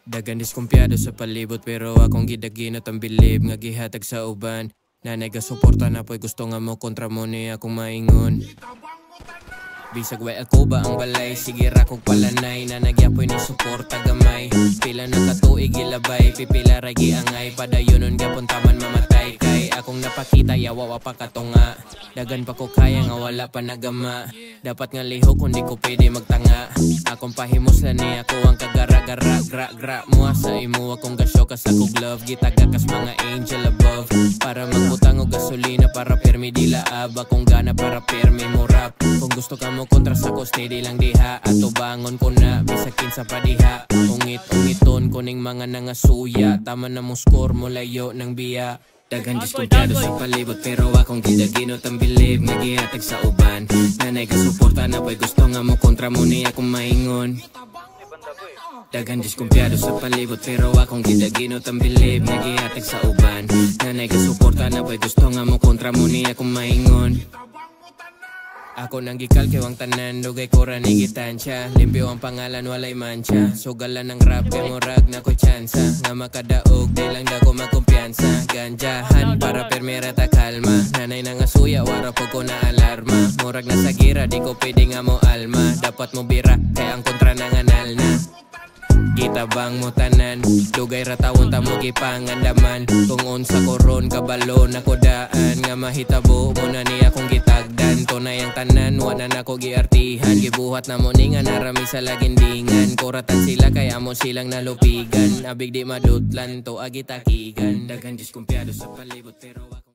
Dagan diskumpiyado sa palibot pero akong gidaginot ang bilib nga gihatag sa uban. Nanay ga suporta na po'y gusto nga mo kontra mo ni akong maingon. Bisag way ako ba ang balay, sige ra kong palanay na nagyapoy ni suporta gamay. Pila na katuig gilabay, pipila ra giangay, padayonon gapon taman mamatay. Kay akong napakita yawa pa katunga, dagan pa ko kaya nga wala pa nagama. Dapat nga liho kung di ko pwede magtanga. Akong pahimuslan ni ako ang kagara-gara gra mua sa imo akong gasyo kas akong glove. Gitaga kas mga angel above, para magputang og gasolina para permi dilaab. Akong gana para permi mo rap. Kung gusto ka mo kontra sa ko steady lang diha, ato bangon ko na bisag kinsa pa diha. Ungit-ungiton kuning mga nangasuya, tama na mong score mo layo ng biya. Dagan diskumpiyado sa palibot pero akong gidaginot ang bilib nga gihatag sa uban. Nanay ka suporta na po'y gusto nga mo kontra mo ni akong maingon. Dagan diskumpiyado sa palibot pero akong gidaginot ang bilib nga gihatag sa uban. Nanay ka suporta na po'y gusto nga mo kontra mo ni akong maingon. Ako nang gikalkiw ang tanan, dugay ko ra ni gitansya. Limpyo ang pangalan, walay mancha. Sugalan ng rap, kay murag na ko'y tsansa. Nga makadaog, di lang dako magkumpiyansa. Ganjahan, para permira ta kalma. Nanay na nga suya, wara po ko na alarma. Murag na sa gira, di ko pwede nga mo alma. Dapat mo bira, kaya ang kontra na nganal na. Gitabang mo tanan, dugay ratawon ta mo gipangandaman. Kung unsa koron kabalon ako daan, nga mahitabo mo na ni akong gitagdan. Tunay ang tanan, wala na ko giartihan. Gibuhat na mo ni nga narami sa lagindingan. Kuratan sila kaya mo silang nalupigan. Abig di madutlan to agitakigan. Dagan diskumpiyado sa palibot pero